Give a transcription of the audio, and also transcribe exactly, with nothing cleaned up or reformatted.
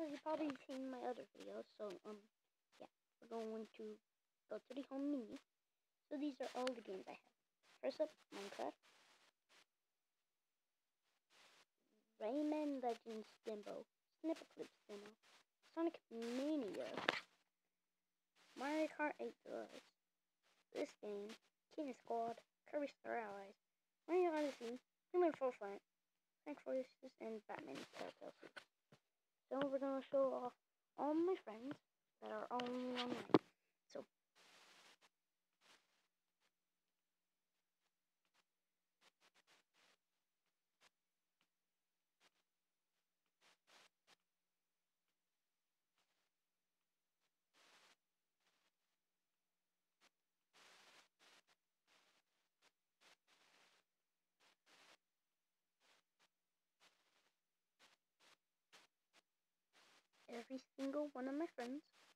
you've probably seen my other videos, so um, yeah, we're going to go to the home menu. So these are all the games I have. First up, Minecraft, Rayman Legends Demo, Snipperclips Demo, Sonic Mania, Mario Kart eight Deluxe, this game, King Squad, Kirby Star Allies, Mario Odyssey, Human Fall Flat, Frank Forces, and Batman Telltale Suit. So we're gonna show off all my friends that are only online. So every single one of my friends